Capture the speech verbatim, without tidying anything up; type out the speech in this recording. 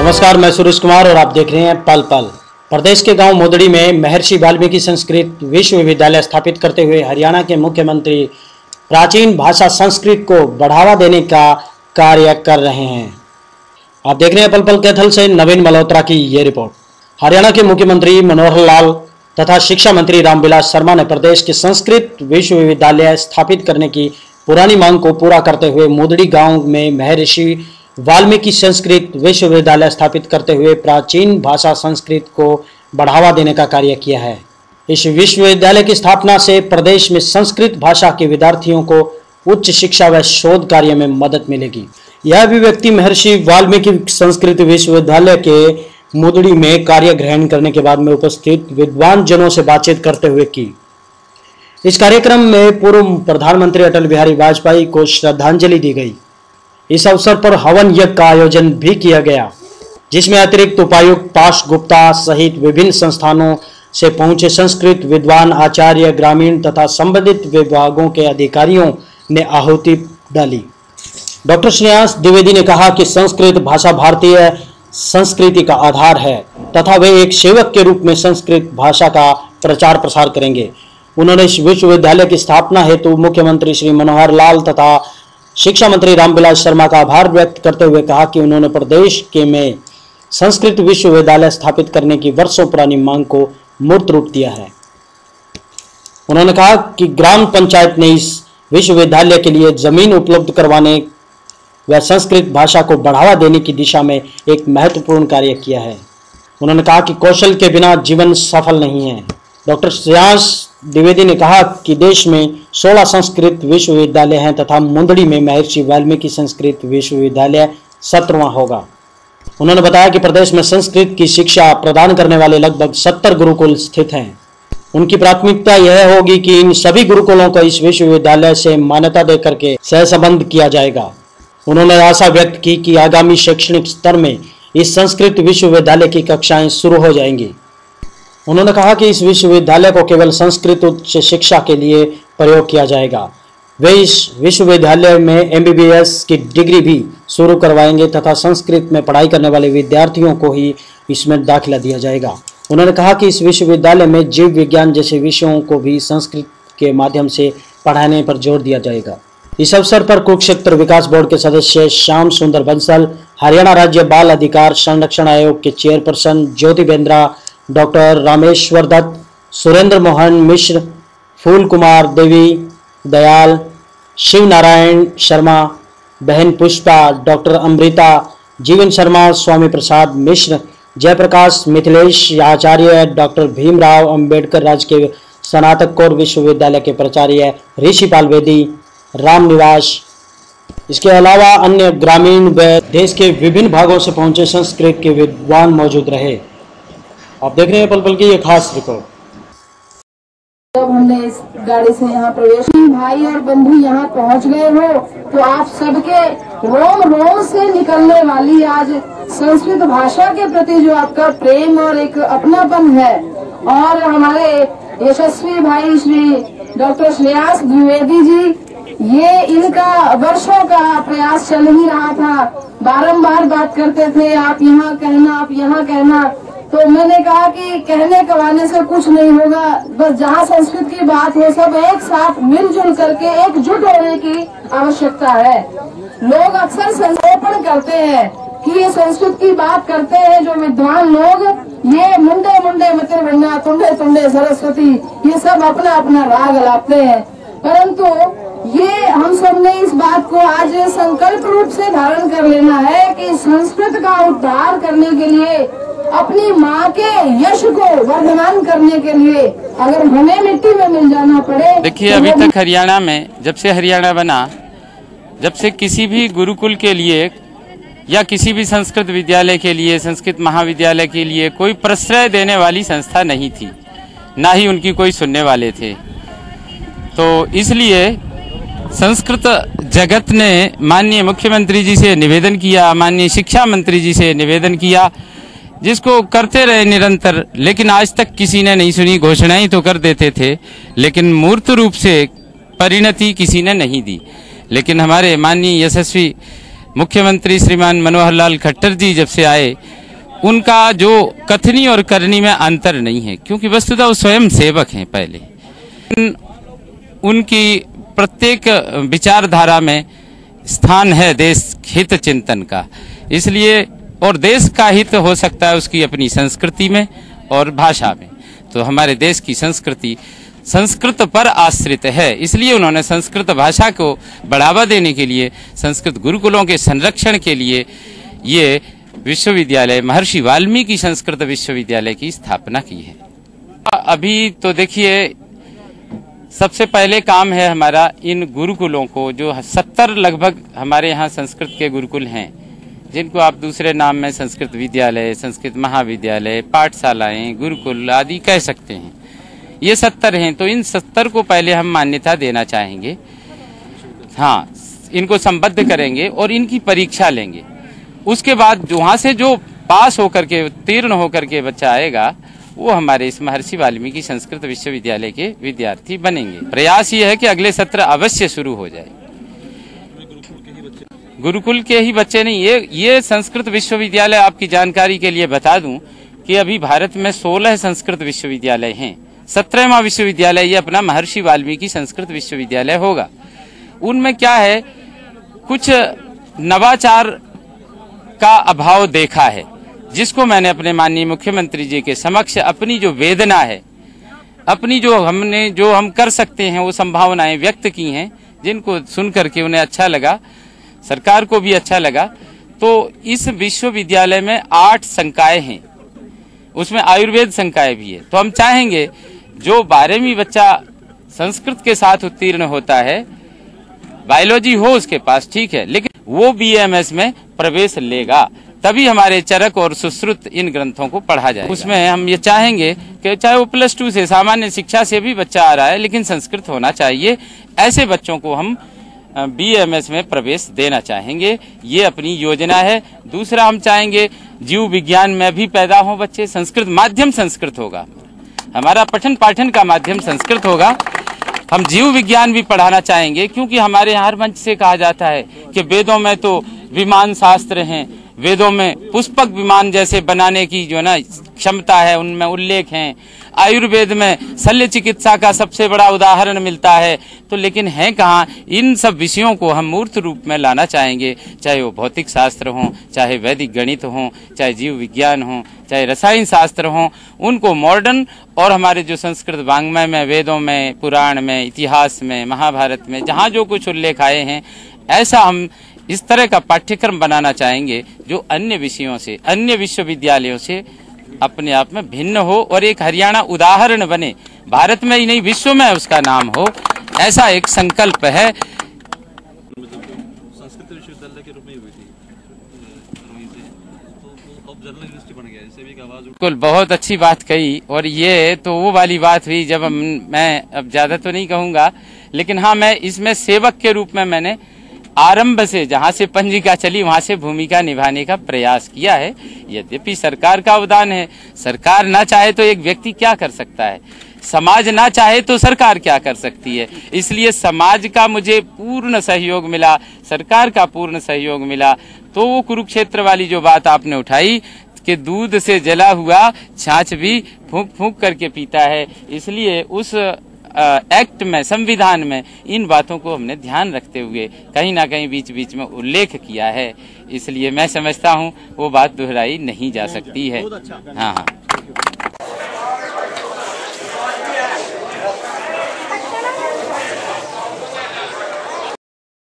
नमस्कार, मैं सुरेश कुमार और आप देख रहे हैं पल पल। प्रदेश के गांव मोदड़ी में महर्षि वाल्मीकि संस्कृत विश्वविद्यालय स्थापित करते हुए हरियाणा के मुख्यमंत्री प्राचीन भाषा संस्कृत को बढ़ावा देने का कार्य कर रहे हैं। आप देख रहे हैं पल पल कैथल से नवीन मल्होत्रा की ये रिपोर्ट। हरियाणा के मुख्यमंत्री मनोहर लाल तथा शिक्षा मंत्री रामविलास शर्मा ने प्रदेश के संस्कृत विश्वविद्यालय स्थापित करने की पुरानी मांग को पूरा करते हुए मोदड़ी गांव में महर्षि वाल्मीकि संस्कृत विश्वविद्यालय स्थापित करते हुए प्राचीन भाषा संस्कृत को बढ़ावा देने का कार्य किया है। इस विश्वविद्यालय की स्थापना से प्रदेश में संस्कृत भाषा के विद्यार्थियों को उच्च शिक्षा व शोध कार्य में मदद मिलेगी। यह अभिव्यक्ति महर्षि वाल्मीकि संस्कृत विश्वविद्यालय के मोदड़ी में कार्य ग्रहण करने के बाद में उपस्थित विद्वान जनों से बातचीत करते हुए की। इस कार्यक्रम में पूर्व प्रधानमंत्री अटल बिहारी वाजपेयी को श्रद्धांजलि दी गई। इस अवसर पर हवन यज्ञ का आयोजन भी किया गया, जिसमें अतिरिक्त उपायुक्त पाश गुप्ता सहित विभिन्न संस्थानों से पहुंचे संस्कृत विद्वान, आचार्य, ग्रामीण तथा संबंधित विभागों के अधिकारियों ने आहुति डाली। डॉक्टर श्रेयांश द्विवेदी ने कहा कि संस्कृत भाषा भारतीय संस्कृति का आधार है तथा वे एक सेवक के रूप में संस्कृत भाषा का प्रचार प्रसार करेंगे। उन्होंने इस विश्वविद्यालय की स्थापना हेतु मुख्यमंत्री श्री मनोहर लाल तथा शिक्षा मंत्री रामविलास शर्मा का आभार व्यक्त करते हुए कहा कि उन्होंने प्रदेश के में संस्कृत विश्वविद्यालय स्थापित करने की वर्षों पुरानी मांग को मूर्त रूप दिया है। उन्होंने कहा कि ग्राम पंचायत ने इस विश्वविद्यालय के लिए जमीन उपलब्ध करवाने व संस्कृत भाषा को बढ़ावा देने की दिशा में एक महत्वपूर्ण कार्य किया है। उन्होंने कहा कि कौशल के बिना जीवन सफल नहीं है। डॉक्टर श्रेयांश द्विवेदी ने कहा कि देश में सोलह संस्कृत विश्वविद्यालय हैं तथा मुंदड़ी में महर्षि वाल्मीकि संस्कृत विश्वविद्यालय सत्रहवां होगा। उन्होंने बताया कि प्रदेश में संस्कृत की शिक्षा प्रदान करने वाले लगभग सत्तर गुरुकुल स्थित हैं। उनकी प्राथमिकता यह होगी कि इन सभी गुरुकुलों को इस विश्वविद्यालय से मान्यता देकर के सहसंबंध किया जाएगा। उन्होंने आशा व्यक्त की कि आगामी शैक्षणिक स्तर में इस संस्कृत विश्वविद्यालय की कक्षाएं शुरू हो जाएंगी। उन्होंने कहा कि इस विश्वविद्यालय को केवल संस्कृत उच्च शिक्षा के लिए प्रयोग किया जाएगा। वे इस विश्वविद्यालय में एम बी बी एस की डिग्री भी शुरू करवाएंगे तथा संस्कृत में पढ़ाई करने वाले विद्यार्थियों को ही इसमें दाखिला दिया जाएगा। उन्होंने कहा कि इस विश्वविद्यालय में जीव विज्ञान जैसे विषयों को भी संस्कृत के माध्यम से पढ़ाने पर जोर दिया जाएगा। इस अवसर पर कुरुक्षेत्र विकास बोर्ड के सदस्य श्याम सुंदर बंसल, हरियाणा राज्य बाल अधिकार संरक्षण आयोग के चेयरपर्सन ज्योति बेंद्रा, डॉक्टर रामेश्वर दत्त, सुरेंद्र मोहन मिश्र, फूल कुमार देवी दयाल, शिव नारायण शर्मा, बहन पुष्पा, डॉक्टर अमृता, जीवन शर्मा, स्वामी प्रसाद मिश्र, जयप्रकाश मिथिलेश आचार्य, डॉक्टर भीमराव अंबेडकर राजकीय स्नातक कौर विश्वविद्यालय के प्राचार्य ऋषिपाल वेदी, राम निवास, इसके अलावा अन्य ग्रामीण व देश के विभिन्न भागों से पहुंचे संस्कृत के विद्वान मौजूद रहे। आप देख रहे हैं पल पल की ये खास रिपोर्ट। जब हमने इस गाड़ी से यहाँ प्रवेश, भाई और बंधु यहाँ पहुँच गए हो तो आप सबके रोम रोम से निकलने वाली आज संस्कृत भाषा के प्रति जो आपका प्रेम और एक अपनापन है, और हमारे यशस्वी भाई श्री डॉक्टर श्रेयांश द्विवेदी जी, ये इनका वर्षों का प्रयास चल ही रहा था। बारंबार बात करते थे, आप यहाँ कहना, आप यहाँ कहना। तो मैंने कहा कि कहने कवाने से कुछ नहीं होगा, बस जहाँ संस्कृत की बात हो सब एक साथ मिलजुल करके एकजुट होने की आवश्यकता है। लोग अक्सर संक्षेपण करते हैं कि ये संस्कृत की बात करते हैं जो विद्वान लोग, ये मुंडे मुंडे मित्र भिन्ना, तुंडे तुंडे सरस्वती, ये सब अपना अपना राग लाते हैं। परंतु ये हम सब ने इस बात को आज संकल्प रूप से धारण कर लेना है कि संस्कृत का उद्धार करने के लिए, अपनी माँ के यश को वर्धमान करने के लिए अगर हमें मिट्टी में मिल जाना पड़े। देखिए, अभी तक हरियाणा में, जब से हरियाणा बना, जब से किसी भी गुरुकुल के लिए या किसी भी संस्कृत विद्यालय के लिए, संस्कृत महाविद्यालय के लिए कोई प्रश्रय देने वाली संस्था नहीं थी, ना ही उनकी कोई सुनने वाले थे। तो इसलिए संस्कृत जगत ने माननीय मुख्यमंत्री जी से निवेदन किया, माननीय शिक्षा मंत्री जी से निवेदन किया, जिसको करते रहे निरंतर, लेकिन आज तक किसी ने नहीं सुनी। घोषणाएं तो कर देते थे, लेकिन मूर्त रूप से परिणति किसी ने नहीं दी। लेकिन हमारे माननीय यशस्वी मुख्यमंत्री श्रीमान मनोहर लाल खट्टर जी जब से आए, उनका जो कथनी और करनी में अंतर नहीं है, क्योंकि वस्तुतः वो स्वयं सेवक हैं। पहले उन, उनकी प्रत्येक विचारधारा में स्थान है देश हित चिंतन का, इसलिए और देश का हित हो सकता है उसकी अपनी संस्कृति में और भाषा में। तो हमारे देश की संस्कृति संस्कृत पर आश्रित है, इसलिए उन्होंने संस्कृत भाषा को बढ़ावा देने के लिए, संस्कृत गुरुकुलों के संरक्षण के लिए ये विश्वविद्यालय महर्षि वाल्मीकि संस्कृत विश्वविद्यालय की स्थापना की है। अभी तो देखिए, सबसे पहले काम है हमारा इन गुरुकुलों को, जो सत्तर लगभग हमारे यहाँ संस्कृत के गुरुकुल हैं, जिनको आप दूसरे नाम में संस्कृत विद्यालय, संस्कृत महाविद्यालय, पाठशालाएं, गुरुकुल आदि कह सकते हैं। ये सत्तर हैं, तो इन सत्तर को पहले हम मान्यता देना चाहेंगे। हाँ, इनको संबद्ध करेंगे और इनकी परीक्षा लेंगे। उसके बाद वहाँ से जो पास होकर के उत्तीर्ण होकर के बच्चा आएगा, वो हमारे इस महर्षि वाल्मीकि संस्कृत विश्वविद्यालय के विद्यार्थी बनेंगे। प्रयास ये है कि अगले सत्र अवश्य शुरू हो जाए। गुरुकुल के ही बच्चे नहीं, ये ये संस्कृत विश्वविद्यालय, आपकी जानकारी के लिए बता दूं कि अभी भारत में सोलह संस्कृत विश्वविद्यालय हैं। सत्रहवां विश्वविद्यालय ये अपना महर्षि वाल्मीकि संस्कृत विश्वविद्यालय होगा। उनमें क्या है, कुछ नवाचार का अभाव देखा है, जिसको मैंने अपने माननीय मुख्यमंत्री जी के समक्ष अपनी जो वेदना है, अपनी जो हमने जो हम कर सकते हैं वो संभावनाएं व्यक्त की हैं, जिनको सुन करके उन्हें अच्छा लगा, सरकार को भी अच्छा लगा। तो इस विश्वविद्यालय में आठ संकाय हैं, उसमें आयुर्वेद संकाय भी है। तो हम चाहेंगे जो बारहवीं बच्चा संस्कृत के साथ उत्तीर्ण होता है, बायोलॉजी हो उसके पास, ठीक है, लेकिन वो बीएमएस में प्रवेश लेगा, तभी हमारे चरक और सुश्रुत इन ग्रंथों को पढ़ा जाए। उसमें हम ये चाहेंगे कि चाहे वो प्लस टू से, सामान्य शिक्षा से भी बच्चा आ रहा है, लेकिन संस्कृत होना चाहिए। ऐसे बच्चों को हम बीएमएस में प्रवेश देना चाहेंगे, ये अपनी योजना है। दूसरा, हम चाहेंगे जीव विज्ञान में भी पैदा हो बच्चे, संस्कृत माध्यम संस्कृत होगा, हमारा पठन पाठन का माध्यम संस्कृत होगा। हम जीव विज्ञान भी पढ़ाना चाहेंगे, क्योंकि हमारे यहाँ हर मंच से कहा जाता है कि वेदों में तो विमान शास्त्र हैं, वेदों में पुष्पक विमान जैसे बनाने की जो ना क्षमता है, उनमें उल्लेख है। आयुर्वेद में शल्य चिकित्सा का सबसे बड़ा उदाहरण मिलता है। तो लेकिन है कहाँ, इन सब विषयों को हम मूर्त रूप में लाना चाहेंगे, चाहे वो भौतिक शास्त्र हो, चाहे वैदिक गणित हो, चाहे जीव विज्ञान हो, चाहे रसायन शास्त्र हो, उनको मॉडर्न और हमारे जो संस्कृत वाङ्मय में, वेदों में, पुराण में, इतिहास में, महाभारत में जहाँ जो कुछ उल्लेख आए हैं, ऐसा हम इस तरह का पाठ्यक्रम बनाना चाहेंगे जो अन्य विषयों से, अन्य विश्वविद्यालयों से अपने आप में भिन्न हो और एक हरियाणा उदाहरण बने, भारत में ही नहीं विश्व में उसका नाम हो, ऐसा एक संकल्प है। संस्कृत विश्वविद्यालय के रूप में हुई थी, तो अब जर्नल यूनिवर्सिटी बन गया, इससे भी एक आवाज। बिल्कुल, बहुत अच्छी बात कही। और ये तो वो वाली बात हुई जब हम, मैं अब ज्यादा तो नहीं कहूँगा, लेकिन हाँ, मैं इसमें सेवक के रूप में मैंने आरंभ से, जहां से पंजिका चली वहां से भूमिका निभाने का प्रयास किया है। यद्यपि सरकार का अवदान है, सरकार ना चाहे तो एक व्यक्ति क्या कर सकता है, समाज ना चाहे तो सरकार क्या कर सकती है। इसलिए समाज का मुझे पूर्ण सहयोग मिला, सरकार का पूर्ण सहयोग मिला। तो वो कुरुक्षेत्र वाली जो बात आपने उठाई कि दूध से जला हुआ छाछ भी फूंक फूंक करके पीता है, इसलिए उस एक्ट में, संविधान में इन बातों को हमने ध्यान रखते हुए कहीं ना कहीं बीच बीच में उल्लेख किया है। इसलिए मैं समझता हूँ वो बात दोहराई नहीं जा सकती है। हाँ हाँ।